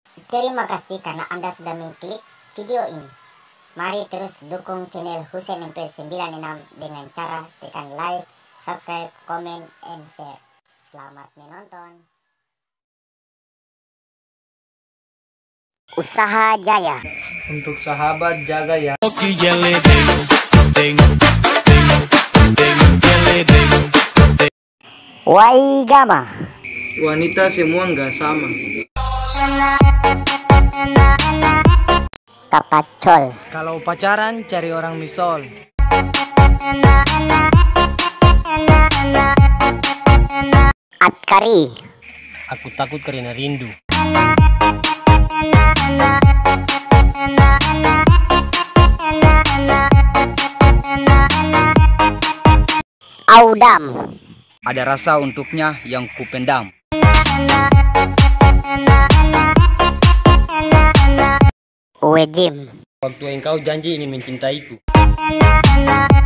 Terima kasih karena Anda sudah mengklik video ini. Mari terus dukung channel Husein MP96 dengan cara tekan like, subscribe, comment, and share. Selamat menonton. Usaha jaya. Untuk sahabat jaga ya. Waigama. Wanita semua nggak sama. Kapacol. Kalau pacaran cari orang misol. Atkari. Aku takut karena rindu. Audam. Ada rasa untuknya yang kupendam. Wejim. Waktu engkau janji ingin mencintaiku.